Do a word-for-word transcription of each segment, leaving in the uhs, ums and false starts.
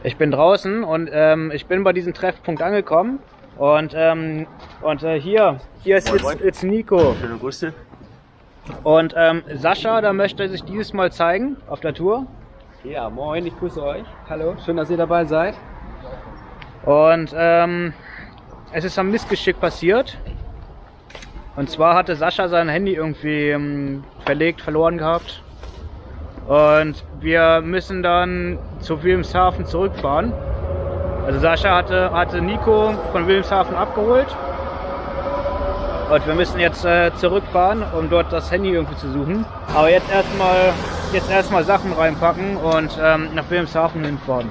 Ich bin draußen und ähm, ich bin bei diesem Treffpunkt angekommen. Und, ähm, und äh, hier, hier ist jetzt, jetzt Nico. Schöne Grüße. Und ähm, Sascha, da möchte sich dieses Mal zeigen auf der Tour. Ja, moin, ich grüße euch. Hallo, schön, dass ihr dabei seid. Und ähm, es ist ein Missgeschick passiert. Und zwar hatte Sascha sein Handy irgendwie ähm, verlegt, verloren gehabt. Und wir müssen dann zu Wilhelmshaven zurückfahren. Also Sascha hatte, hatte Nico von Wilhelmshaven abgeholt. Und wir müssen jetzt äh, zurückfahren, um dort das Handy irgendwie zu suchen. Aber jetzt erstmal jetzt erstmal Sachen reinpacken und ähm, nach Wilhelmshaven hinfahren.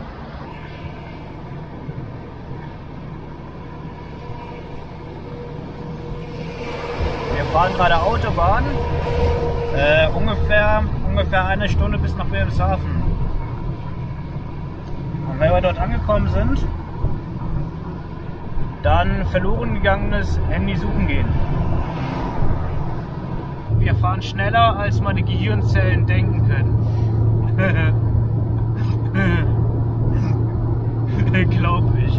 Wir fahren gerade Autobahn. Äh, ungefähr, ungefähr eine Stunde bis nach Wilhelmshaven. Und wenn wir dort angekommen sind, dann verloren gegangenes Handy suchen gehen. Wir fahren schneller, als meine Gehirnzellen denken können. Glaub ich.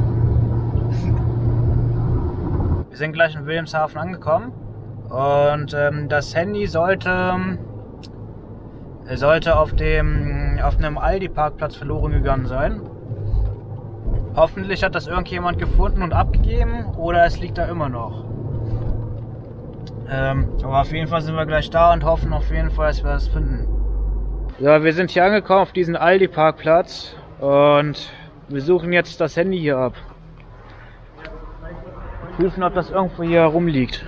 Wir sind gleich in Wilhelmshaven angekommen und ähm, das Handy sollte, sollte auf, dem, auf einem Aldi-Parkplatz verloren gegangen sein. Hoffentlich hat das irgendjemand gefunden und abgegeben oder es liegt da immer noch. Ähm, aber auf jeden Fall sind wir gleich da und hoffen auf jeden Fall, dass wir das finden. So, wir sind hier angekommen auf diesen Aldi-Parkplatz und wir suchen jetzt das Handy hier ab. Prüfen, ob das irgendwo hier rumliegt.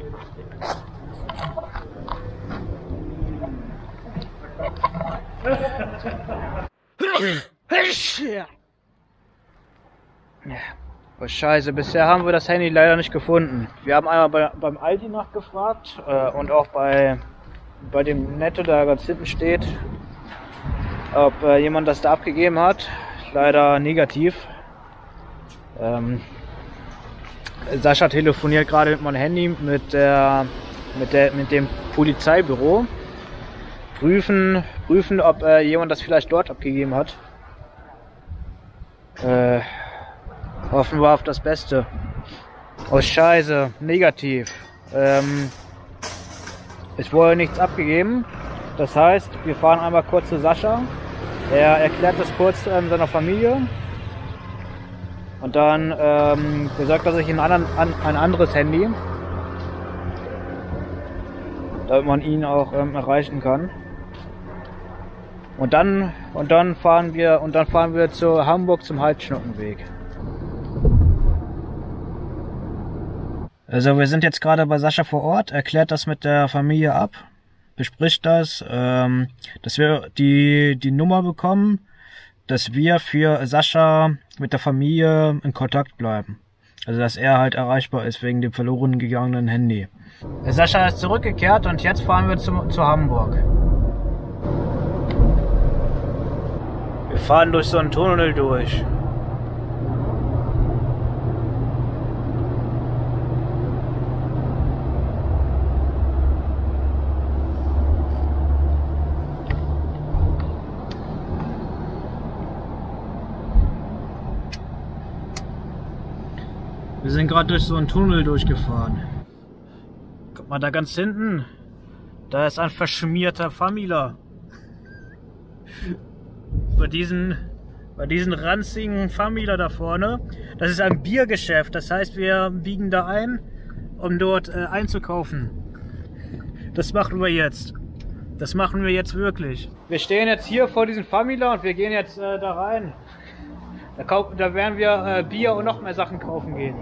Oh Scheiße, bisher haben wir das Handy leider nicht gefunden. Wir haben einmal bei, beim Aldi nachgefragt äh, und auch bei, bei dem Netto, der ganz hinten steht, ob äh, jemand das da abgegeben hat. Leider negativ. Ähm, Sascha telefoniert gerade mit meinem Handy mit, der, mit, der, mit dem Polizeibüro. Prüfen, prüfen ob äh, jemand das vielleicht dort abgegeben hat. Äh, hoffen wir auf das Beste. Oh Scheiße, negativ. Ähm, es wurde nichts abgegeben. Das heißt, wir fahren einmal kurz zu Sascha. Er erklärt das kurz ähm, seiner Familie. Und dann ähm, besorgt er sich ein, anderen, an, ein anderes Handy, damit man ihn auch ähm, erreichen kann. Und dann und dann fahren wir und dann fahren wir zu Hamburg zum Halsschnuppenweg. Also wir sind jetzt gerade bei Sascha vor Ort, erklärt das mit der Familie ab, bespricht das, ähm, dass wir die die Nummer bekommen, dass wir für Sascha mit der Familie in Kontakt bleiben. Also dass er halt erreichbar ist wegen dem verloren gegangenen Handy. Sascha ist zurückgekehrt und jetzt fahren wir zu, zu Hamburg. Wir fahren durch so einen Tunnel durch. Wir sind gerade durch so einen Tunnel durchgefahren. Guck mal, da ganz hinten, da ist ein verschmierter Famila. Bei diesen, bei diesen ranzigen Famila da vorne, das ist ein Biergeschäft. Das heißt, wir biegen da ein, um dort äh, einzukaufen. Das machen wir jetzt. Das machen wir jetzt wirklich. Wir stehen jetzt hier vor diesem Famila und wir gehen jetzt äh, da rein. Da, kaufen, da werden wir äh, Bier und noch mehr Sachen kaufen gehen.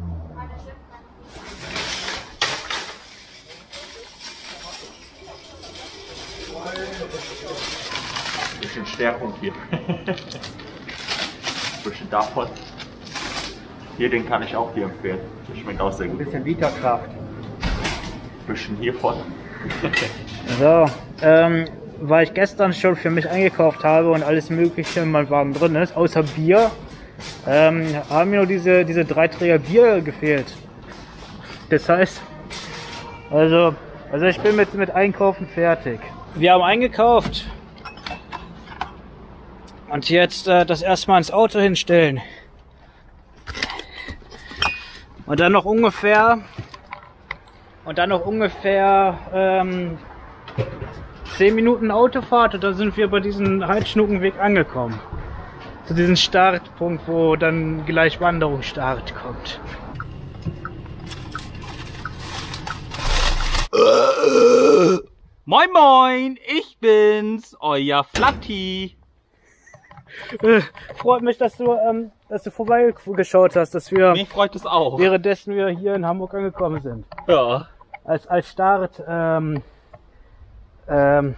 Bisschen Stärkung hier. Bisschen davon. Hier, den kann ich auch hier empfehlen. Der schmeckt auch sehr gut. Bisschen Vita-Kraft. Bisschen hiervon. So, ähm, weil ich gestern schon für mich eingekauft habe und alles mögliche in meinem Wagen drin ist, außer Bier, ähm, haben mir nur diese, diese drei Träger Bier gefehlt. Das heißt, also, also ich bin mit, mit Einkaufen fertig. Wir haben eingekauft. Und jetzt äh, das erstmal ins Auto hinstellen. Und dann noch ungefähr und dann noch ungefähr ähm, zehn Minuten Autofahrt und dann sind wir bei diesem Heidschnuckenweg angekommen. Zu diesem Startpunkt, wo dann gleich Wanderungsstart kommt. Moin moin, ich bin's, euer Flatti. Äh, freut mich, dass du, ähm, dass du vorbeigeschaut hast, dass wir Mich freut es auch. währenddessen wir hier in Hamburg angekommen sind. Ja. Als, als Start, ähm, ähm,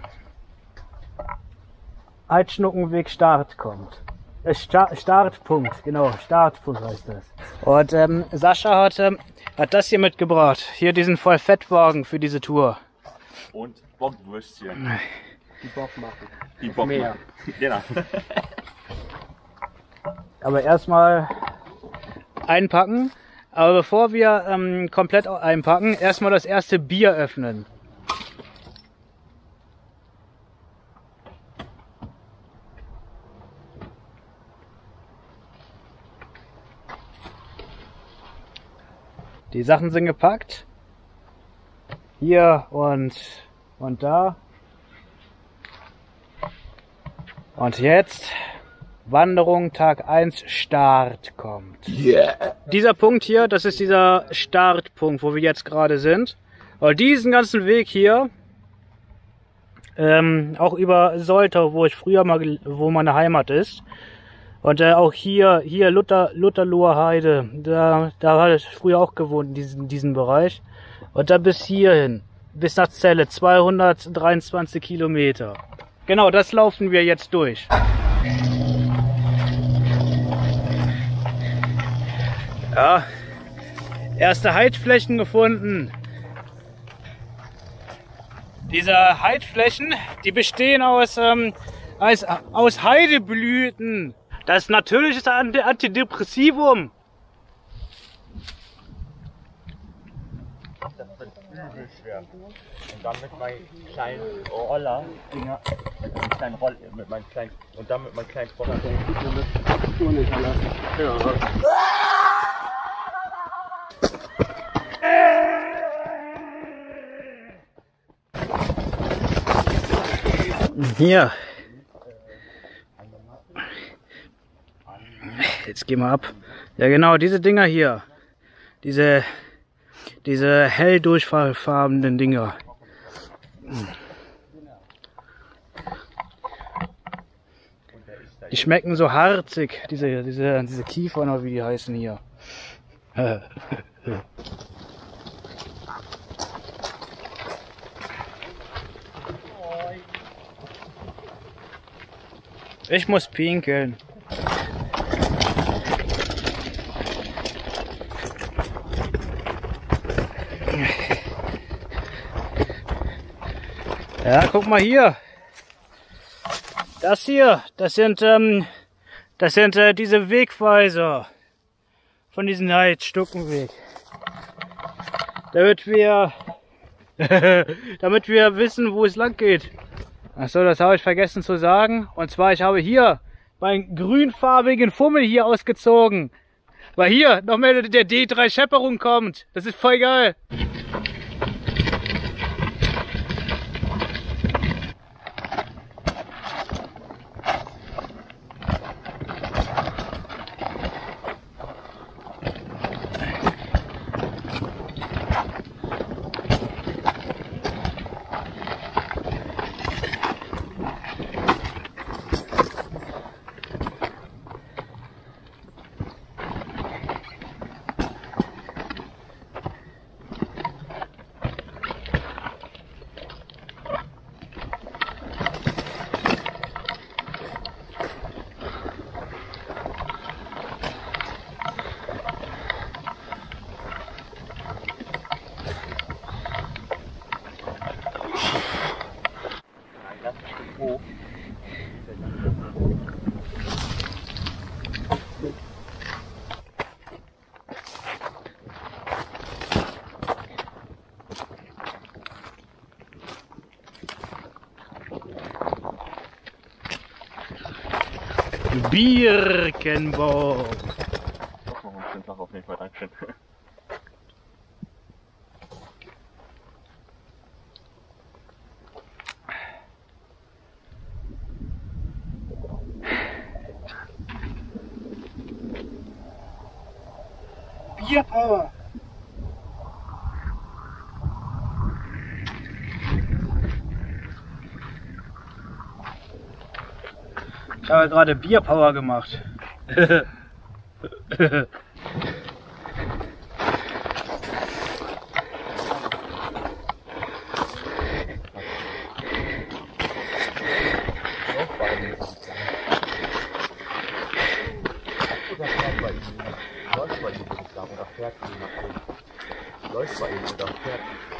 Heidschnuckenweg Start kommt. Äh, Sta Startpunkt, genau, Startpunkt heißt das. Und ähm, Sascha hat, ähm, hat das hier mitgebracht. Hier diesen Vollfettwagen für diese Tour. Und Bockwürstchen. Die Bock machen. Die Bock Mehr. Genau. Aber erstmal einpacken. Aber bevor wir ähm, komplett einpacken, erstmal das erste Bier öffnen. Die Sachen sind gepackt. Hier und, und da. Und jetzt Wanderung Tag eins Start kommt. Yeah. Dieser Punkt hier, das ist dieser Startpunkt, wo wir jetzt gerade sind. Und diesen ganzen Weg hier, ähm, auch über Soltau, wo ich früher mal, wo meine Heimat ist. Und äh, auch hier, hier Luther, Lutherloher Heide, da, da hatte ich früher auch gewohnt in diesem, diesem Bereich. Und dann bis hierhin, bis nach Celle, zweihundertdreiundzwanzig Kilometer. Genau, das laufen wir jetzt durch. Ja, erste Heidflächen gefunden. Diese Heidflächen, die bestehen aus, ähm, aus, aus Heideblüten. Das ist natürliches Antidepressivum. Das wird übel schwer. Und dann mit meinem kleinen Roller, Dinger, mit meinem kleinen Roll, mit meinem kleinen, und dann mit meinem kleinen Roller. Ja. Hier. Jetzt gehen wir ab. Ja genau, diese Dinger hier. Diese, diese hell durchfarbenen Dinger. Die schmecken so harzig, diese, diese, diese Kiefern oder wie die heißen hier. Ich muss pinkeln. Ja, guck mal hier. Das hier, das sind, ähm, das sind äh, diese Wegweiser von diesem Heidschnuckenweg. Damit wir, damit wir wissen, wo es lang geht. Achso, das habe ich vergessen zu sagen. Und zwar, ich habe hier meinen grünfarbigen Fummel hier ausgezogen. Weil hier noch mehr der D drei Schepperung kommt. Das ist voll geil. Birkenbaum. Noch einen schönen Tag auf jeden Fall, Dankeschön. Bierpower! Ich habe gerade Bierpower gemacht. Läuft bei ihm oder fährt.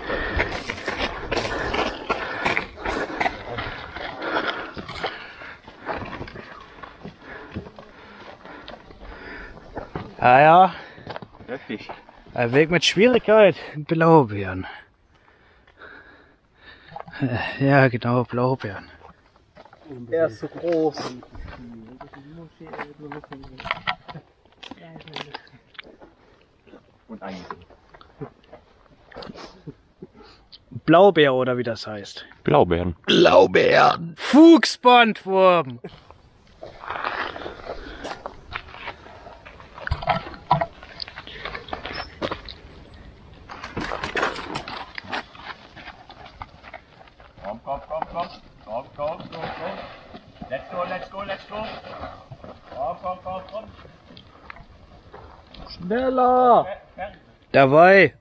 Ah ja, Heftig. ein Weg mit Schwierigkeit. Blaubeeren. Ja, genau, Blaubeeren. Er ist so groß. Und eigentlich. Blaubeer oder wie das heißt. Blaubeeren. Blaubeeren. Fuchsbandwurm. Komm, komm, komm, komm. Komm, komm, komm, komm. Let's go, let's go, let's go. Komm, komm, komm, komm. Schneller! Dabei.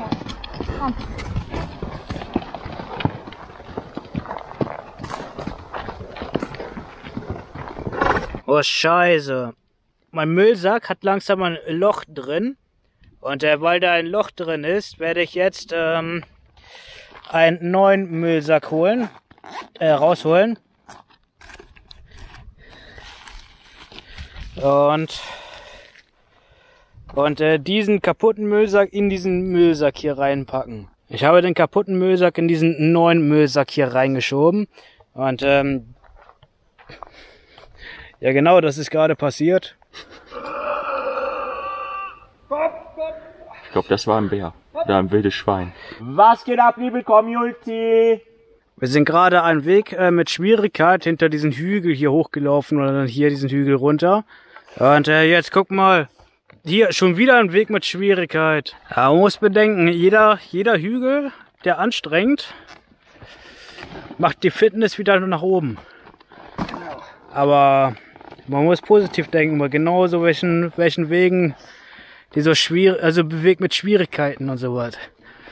Oh Scheiße. Mein Müllsack hat langsam ein Loch drin. Und äh, weil da ein Loch drin ist, werde ich jetzt ähm, einen neuen Müllsack holen, äh, rausholen. Und, und äh, diesen kaputten Müllsack in diesen Müllsack hier reinpacken. Ich habe den kaputten Müllsack in diesen neuen Müllsack hier reingeschoben. Und ähm, ja genau, das ist gerade passiert. Ich glaube, das war ein Bär. Oder ein wildes Schwein. Was geht ab, liebe Community? Wir sind gerade einen Weg äh, mit Schwierigkeit hinter diesen Hügel hier hochgelaufen oder dann hier diesen Hügel runter. Und äh, jetzt guck mal, hier schon wieder ein Weg mit Schwierigkeit. Ja, man muss bedenken, jeder, jeder Hügel, der anstrengt, macht die Fitness wieder nach oben. Aber man muss positiv denken, weil genauso welchen, welchen Wegen, die so schwierig, also Weg mit Schwierigkeiten und so was.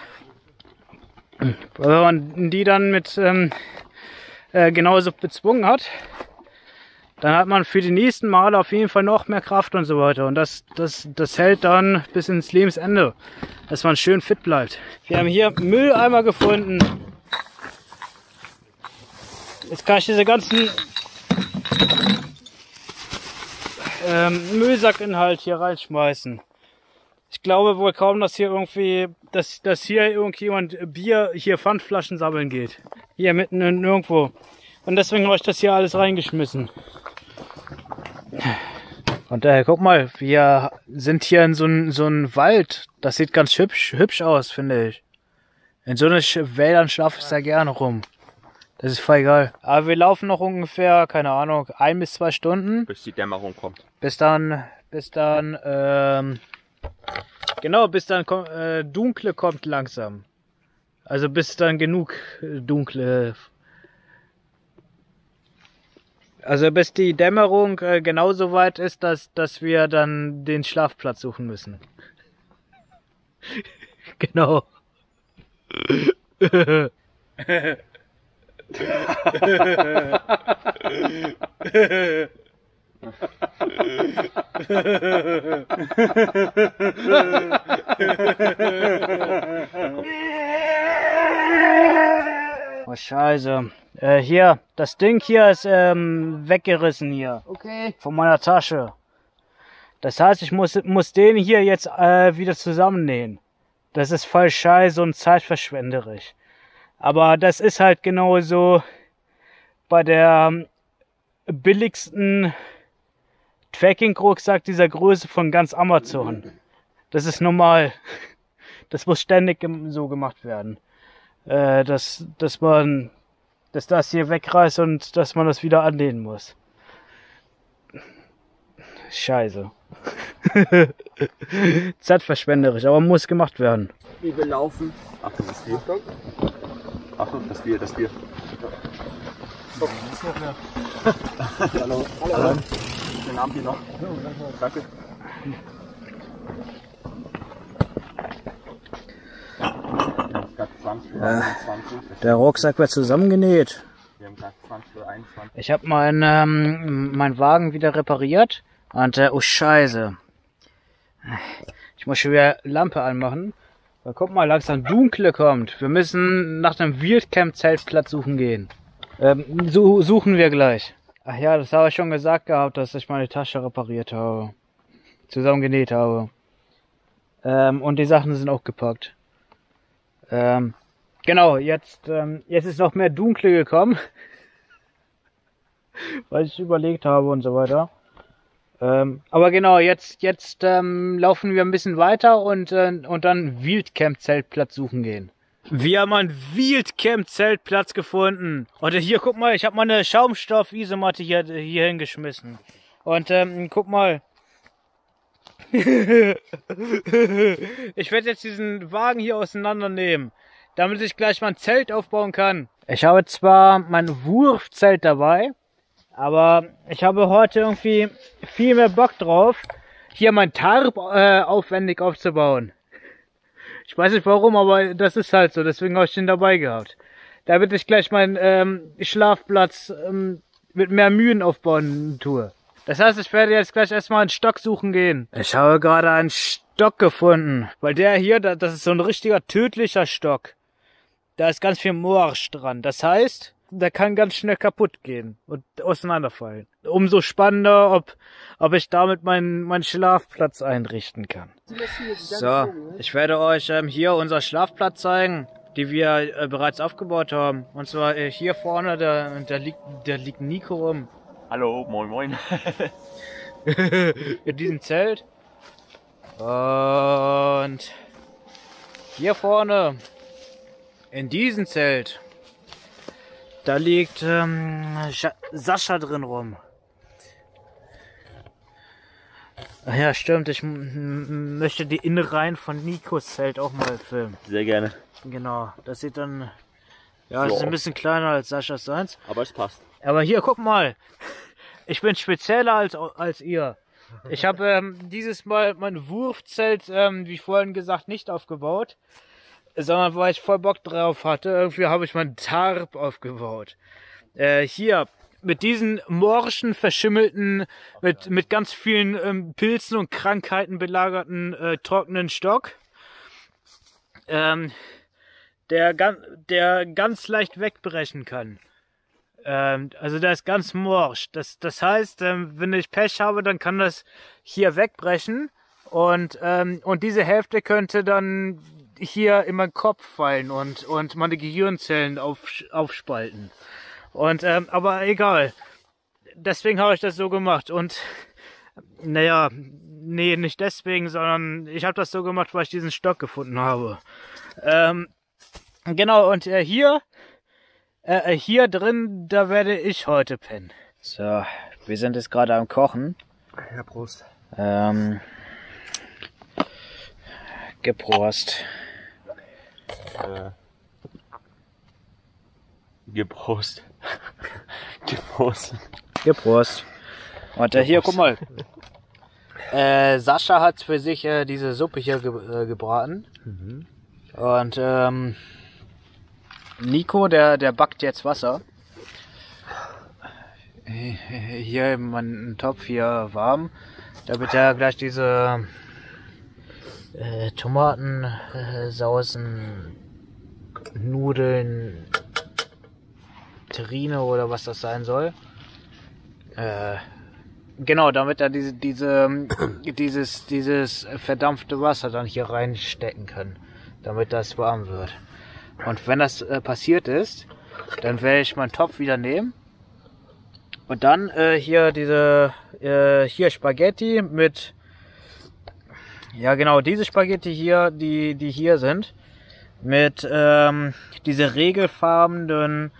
Wenn man die dann mit ähm, äh, genauso bezwungen hat, dann hat man für die nächsten Male auf jeden Fall noch mehr Kraft und so weiter. Und das, das, das hält dann bis ins Lebensende, dass man schön fit bleibt. Wir haben hier Mülleimer gefunden. Jetzt kann ich diese ganzen ähm, Müllsackinhalt hier reinschmeißen. Ich glaube wohl kaum, dass hier irgendwie, dass, dass hier irgendjemand Bier, hier Pfandflaschen sammeln geht. Hier mitten in irgendwo. Und deswegen habe ich das hier alles reingeschmissen. Und daher, guck mal, wir sind hier in so einem so ein Wald. Das sieht ganz hübsch, hübsch aus, finde ich. In so einen Wäldern schlafe ich sehr gerne rum. Das ist voll geil. Aber wir laufen noch ungefähr, keine Ahnung, ein bis zwei Stunden. Bis die Dämmerung kommt. Bis dann, bis dann, ähm, genau, bis dann äh, Dunkle kommt langsam. Also bis dann genug äh, Dunkle. Also bis die Dämmerung äh, genauso weit ist, dass, dass wir dann den Schlafplatz suchen müssen. Genau. Oh Scheiße. Äh, hier, das Ding hier ist ähm, weggerissen hier. Okay. Von meiner Tasche. Das heißt, ich muss, muss den hier jetzt äh, wieder zusammennähen. Das ist voll scheiße und zeitverschwenderisch. Aber das ist halt genauso bei der billigsten Trekking-Rucksack dieser Größe von ganz Amazon. Das ist normal. Das muss ständig so gemacht werden. Äh, dass, dass man, dass das hier wegreißt und dass man das wieder anlehnen muss. Scheiße. Zeitverschwenderisch, aber muss gemacht werden. Wie wir laufen. Achtung, das Bier. Achtung, das Bier, das Bier. Stopp. Hallo. Hallo. Den Namen hier noch. Danke. Äh, der Rucksack wird zusammengenäht. Wir haben gerade zwanzig Uhr einundzwanzig. Ich habe meinen ähm, mein Wagen wieder repariert und äh, oh Scheiße. Ich muss schon wieder Lampe anmachen. Weil guck mal, langsam Dunkle kommt. Wir müssen nach dem Wildcamp-Zeltplatz suchen gehen. Ähm, so suchen wir gleich. Ach ja, das habe ich schon gesagt gehabt, dass ich meine Tasche repariert habe. Zusammengenäht habe. Ähm, und die Sachen sind auch gepackt. Ähm, genau, jetzt, ähm, jetzt ist noch mehr Dunkle gekommen. Weil ich überlegt habe und so weiter. Ähm, aber genau, jetzt, jetzt ähm, laufen wir ein bisschen weiter und, äh, und dann Wildcamp-Zeltplatz suchen gehen. Wir haben einen Wildcamp-Zeltplatz gefunden. Und hier, guck mal, ich habe meine Schaumstoff-Isomatte hier, hier hingeschmissen. Und ähm, guck mal. Ich werde jetzt diesen Wagen hier auseinandernehmen, damit ich gleich mal ein Zelt aufbauen kann. Ich habe zwar mein Wurfzelt dabei, aber ich habe heute irgendwie viel mehr Bock drauf, hier mein Tarp äh, aufwendig aufzubauen. Ich weiß nicht warum, aber das ist halt so, deswegen habe ich den dabei gehabt. Damit ich gleich meinen ähm, Schlafplatz ähm, mit mehr Mühen aufbauen tue. Das heißt, ich werde jetzt gleich erstmal einen Stock suchen gehen. Ich habe gerade einen Stock gefunden. Weil der hier, das ist so ein richtiger tödlicher Stock. Da ist ganz viel Morsch dran. Das heißt, der kann ganz schnell kaputt gehen und auseinanderfallen. Umso spannender, ob, ob ich damit meinen, meinen Schlafplatz einrichten kann. So, ich werde euch ähm, hier unser Schlafplatz zeigen, die wir äh, bereits aufgebaut haben. Und zwar äh, hier vorne, da, da, liegt, da liegt Nico rum. Hallo, moin moin. In diesem Zelt. Und hier vorne, in diesem Zelt, da liegt ähm, Sascha drin rum. Ach ja, stimmt, ich möchte die Innereien von Nikos Zelt auch mal filmen. Sehr gerne. Genau, das sieht dann, ja, So. das ist ein bisschen kleiner als Saschas seins. Aber es passt. Aber hier, guck mal, ich bin spezieller als, als ihr. Ich habe ähm, dieses Mal mein Wurfzelt, ähm, wie vorhin gesagt, nicht aufgebaut, sondern weil ich voll Bock drauf hatte, irgendwie habe ich mein Tarp aufgebaut. Äh, hier, mit diesen morschen, verschimmelten, mit, mit ganz vielen ähm, Pilzen und Krankheiten belagerten, äh, trockenen Stock. Ähm, der, der ganz leicht wegbrechen kann. Ähm, also der ist ganz morsch. Das, das heißt, ähm, wenn ich Pech habe, dann kann das hier wegbrechen. Und, ähm, und diese Hälfte könnte dann hier in meinen Kopf fallen und, und meine Gehirnzellen auf, aufspalten. Und, ähm, aber egal. Deswegen habe ich das so gemacht. Und, naja, nee, nicht deswegen, sondern ich habe das so gemacht, weil ich diesen Stock gefunden habe. Ähm, genau, und äh, hier, äh, hier drin, da werde ich heute pennen. So, wir sind jetzt gerade am Kochen. Ja, Prost. Ähm, Geprost. Äh, Geprost. Geprost. Geprost. Und äh, hier, guck mal. Äh, Sascha hat für sich äh, diese Suppe hier ge äh, gebraten. Mhm. Und ähm, Nico, der, der backt jetzt Wasser. Hier mein Topf hier warm. Da wird ja gleich diese äh, Tomaten, äh, Saucen, Nudeln, Terrine oder was das sein soll. Äh, genau, damit er diese, diese, dieses, dieses verdampfte Wasser dann hier reinstecken kann, damit das warm wird. Und wenn das äh, passiert ist, dann werde ich meinen Topf wieder nehmen Und dann äh, hier diese, äh, hier Spaghetti mit, ja genau, diese Spaghetti hier, die, die hier sind, mit ähm, diese regelfarbenen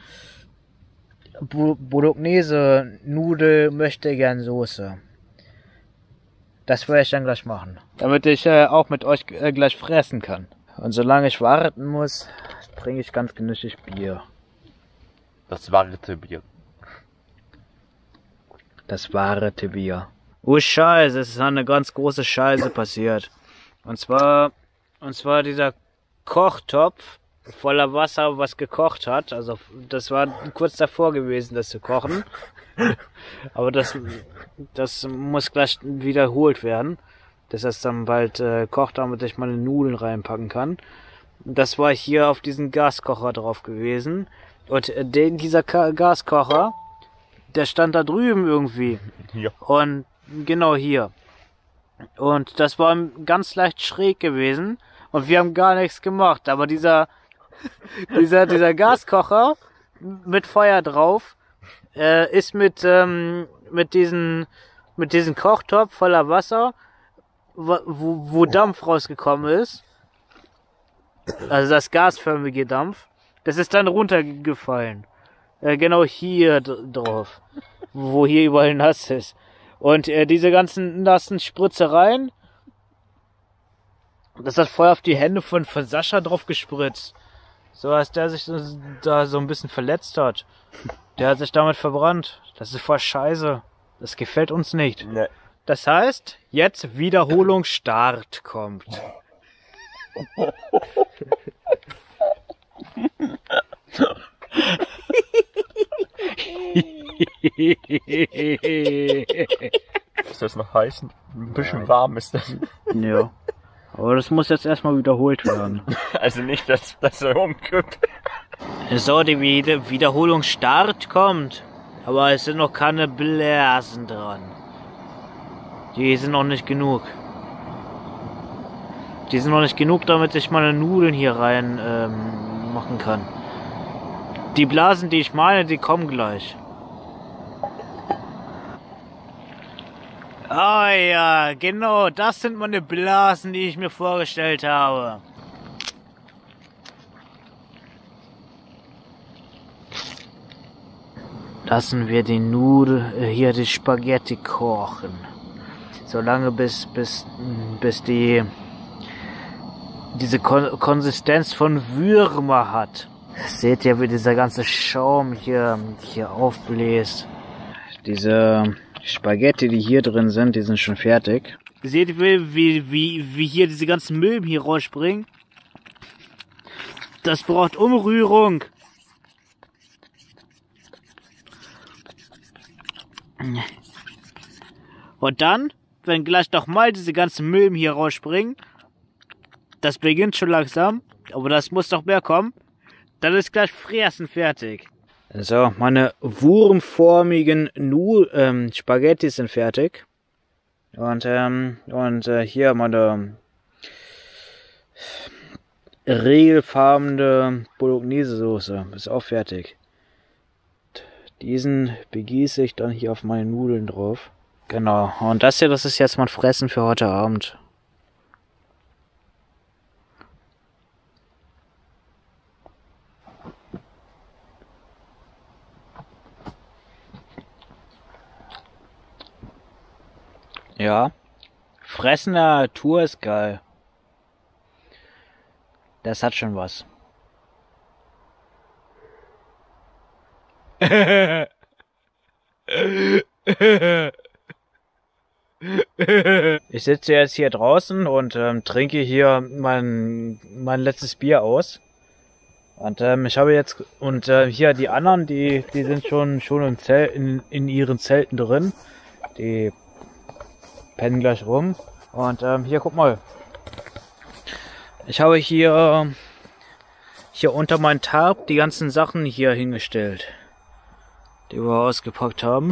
Bolognese Nudel möchte gern Soße. Das werde ich dann gleich machen, damit ich äh, auch mit euch äh, gleich fressen kann. Und solange ich warten muss, trinke ich ganz genüsslich Bier. Das warte Bier. Das wahre Bier. Oh Scheiße, es ist eine ganz große Scheiße passiert. Und zwar, und zwar dieser Kochtopf voller Wasser, was gekocht hat. Also das war kurz davor gewesen, das zu kochen. Aber das, das muss gleich wiederholt werden, dass das dann bald äh, kocht, damit ich meine Nudeln reinpacken kann. Das war hier auf diesen Gaskocher drauf gewesen. Und äh, den, dieser Ka Gaskocher, der stand da drüben irgendwie. Hier. Und genau hier. Und das war ganz leicht schräg gewesen. Und wir haben gar nichts gemacht. Aber dieser, dieser, dieser Gaskocher mit Feuer drauf, äh, ist mit, ähm, mit diesen, mit diesem Kochtopf voller Wasser, wo, wo Dampf rausgekommen ist. Also das gasförmige Dampf. Das ist dann runtergefallen. Äh, genau hier drauf. Wo hier überall nass ist. Und äh, diese ganzen nassen Spritzereien, das hat voll auf die Hände von, von Sascha drauf gespritzt. So, als der sich da so ein bisschen verletzt hat. Der hat sich damit verbrannt. Das ist voll scheiße. Das gefällt uns nicht. Nee. Das heißt, jetzt Wiederholungsstart kommt. Ist das noch heiß? Ein bisschen Nein. warm ist das. Ja. Aber das muss jetzt erstmal wiederholt werden. Also nicht, dass das so umkippt. So, die Wieder Wiederholungsstart kommt. Aber es sind noch keine Blasen dran. Die sind noch nicht genug. Die sind noch nicht genug, damit ich meine Nudeln hier rein ähm, machen kann. Die Blasen, die ich meine, die kommen gleich. Ah ja, genau, das sind meine Blasen, die ich mir vorgestellt habe. Lassen wir die Nudeln, äh, hier die Spaghetti kochen. Solange bis, bis, bis die, diese Kon Konsistenz von Würmer hat. Seht ihr, wie dieser ganze Schaum hier, hier aufbläst. Diese Spaghetti, die hier drin sind, die sind schon fertig. Seht ihr, wie, wie, wie hier diese ganzen Milben hier rausspringen? Das braucht Umrührung. Und dann, wenn gleich noch mal diese ganzen Milben hier rausspringen, das beginnt schon langsam, aber das muss doch mehr kommen, dann ist gleich Fressen fertig. So, meine wurmformigen Nu ähm, Spaghetti sind fertig. Und, ähm, und äh, hier meine regelfarbene Bolognese-Soße ist auch fertig. Diesen begieße ich dann hier auf meine Nudeln drauf. Genau, und das hier, das ist jetzt mein Fressen für heute Abend. Ja, Fressen der Natur ist geil. Das hat schon was. Ich sitze jetzt hier draußen und ähm, trinke hier mein mein letztes Bier aus. Und ähm, ich habe jetzt und äh, hier die anderen, die die sind schon schon im Zelt in in ihren Zelten drin. Die pennen gleich rum. Und ähm, hier, guck mal. Ich habe hier hier unter meinen Tarp die ganzen Sachen hier hingestellt, die wir ausgepackt haben.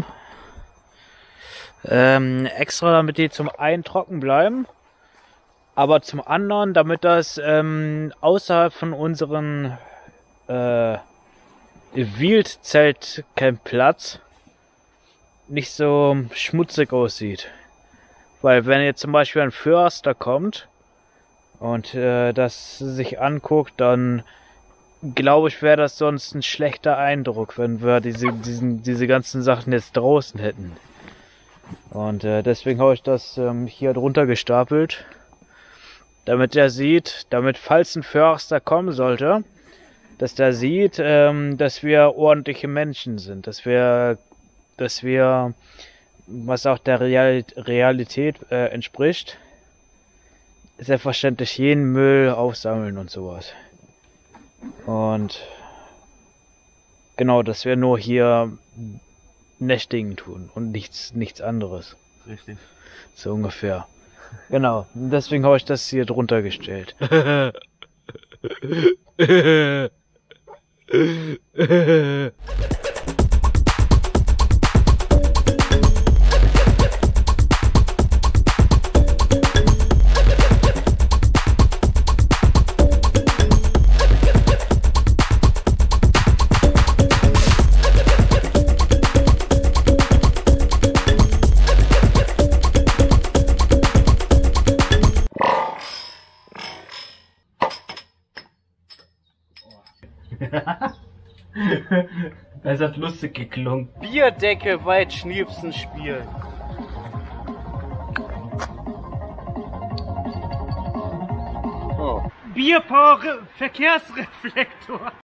Ähm, extra, damit die zum einen trocken bleiben, aber zum anderen, damit das ähm, außerhalb von unseren äh, Wildzeltcampplatz nicht so schmutzig aussieht. Weil wenn jetzt zum Beispiel ein Förster kommt und äh, das sich anguckt, dann glaube ich, wäre das sonst ein schlechter Eindruck, wenn wir diese, diesen, diese ganzen Sachen jetzt draußen hätten. Und äh, deswegen habe ich das ähm, hier drunter gestapelt, damit er sieht, damit falls ein Förster kommen sollte, dass der sieht, ähm, dass wir ordentliche Menschen sind, dass wir, dass wir, was auch der Real Realität äh, entspricht, selbstverständlich jeden Müll aufsammeln und sowas. Und genau, dass wir nur hier Nächtigen tun und nichts, nichts anderes. Richtig. So ungefähr. Genau, deswegen habe ich das hier drunter gestellt. Das hat lustig geklungen. Bierdecke weit Schnipsen spielen. Oh. Bierpaare Verkehrsreflektor.